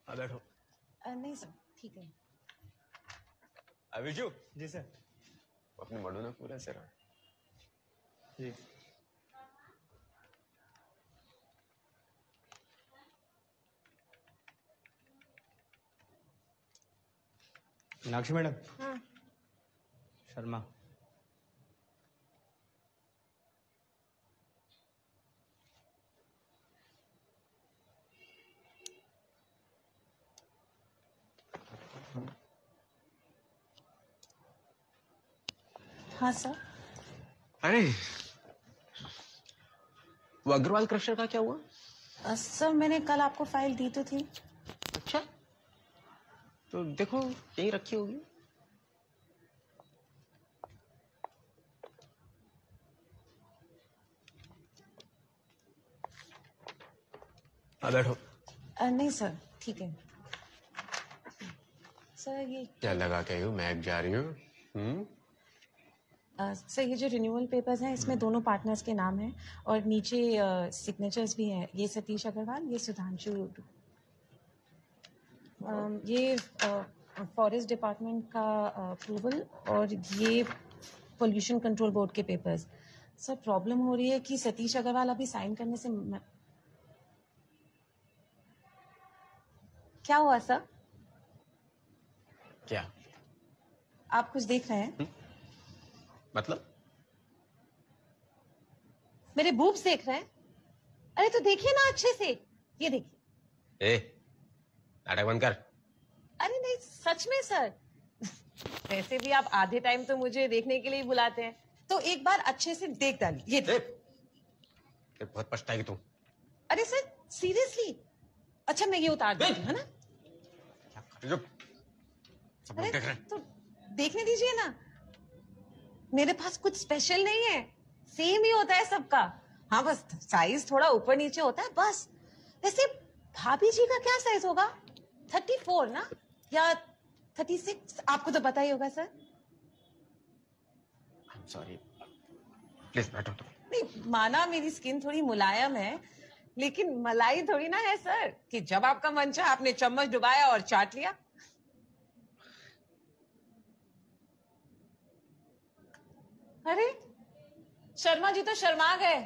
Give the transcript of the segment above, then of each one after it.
बैठो। नहीं सर, ठीक है। विजू जी सर। अपने मडू ने पूरा से रहा जी। मीनाक्षी मैडम। हाँ। शर्मा। हाँ सर। अरे वो अग्रवाल क्रशर का क्या हुआ? सर मैंने कल आपको फाइल दी तो थी। अच्छा, तो देखो यहीं रखी होगी। बैठो। नहीं सर, ठीक है। सर ये क्या लगा के हूँ मैं जा रही हूँ। सर ये जो रिन्यूअल पेपर्स हैं इसमें दोनों पार्टनर्स के नाम हैं और नीचे सिग्नेचर्स भी हैं। ये सतीश अग्रवाल, ये सुधांशु। ये फॉरेस्ट डिपार्टमेंट का अप्रूवल और ये पोल्यूशन कंट्रोल बोर्ड के पेपर्स। सर प्रॉब्लम हो रही है कि सतीश अग्रवाल अभी साइन करने से क्या हुआ सर? क्या आप कुछ देख रहे हैं? मतलब? मेरे बूब्स देख रहे हैं? अरे तो देखिए ना अच्छे से। ये देखिए। नाटक बंद कर। अरे नहीं सच में सर। वैसे भी आप आधे टाइम तो मुझे देखने के लिए ही बुलाते हैं, तो एक बार अच्छे से देख डालिए। ये बहुत पछताएगी तू। अरे सर सीरियसली। अच्छा मैं ये उतार दूँ, है ना? सब लोग देख रहे हैं। तो देखने दीजिए ना। मेरे पास कुछ स्पेशल नहीं है, सेम ही होता है सबका। हाँ बस साइज थोड़ा ऊपर नीचे होता है बस। वैसे भाभी जी का क्या साइज होगा? 34 ना या 36? आपको तो पता ही होगा सर। सॉरी, प्लीज बैठो तो। नहीं माना मेरी स्किन थोड़ी मुलायम है, लेकिन मलाई थोड़ी ना है सर कि जब आपका मन चाहा आपने चम्मच डुबाया और चाट लिया। अरे शर्मा जी तो शर्मा गए।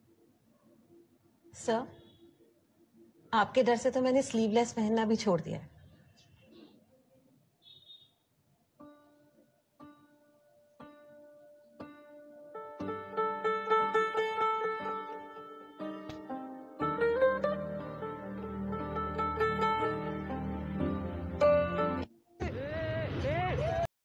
सर आपके डर से तो मैंने स्लीवलेस पहनना भी छोड़ दिया है।